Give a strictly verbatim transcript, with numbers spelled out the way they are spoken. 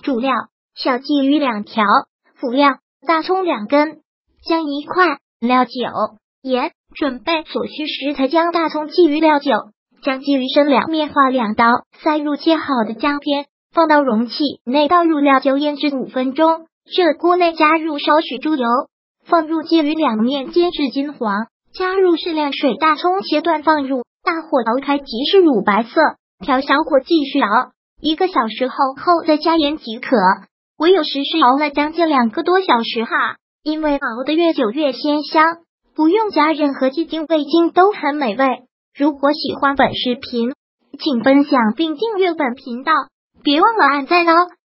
主料小鲫鱼两条，辅料大葱两根，姜一块，料酒、盐。准备所需食材：将大葱、鲫鱼、料酒，将鲫鱼生两面划两刀，塞入切好的姜片，放到容器内，倒入料酒腌制五分钟。热锅内加入少许猪油，放入鲫鱼两面煎至金黄，加入适量水，大葱切断放入，大火熬开即是乳白色，调小火继续熬，一个小时后后再加盐即可。我有时是熬了将近两个多小时哈，因为熬得越久越鲜香。不用加任何鸡精味精都很美味。如果喜欢本视频，请分享并订阅本频道，别忘了按赞哦。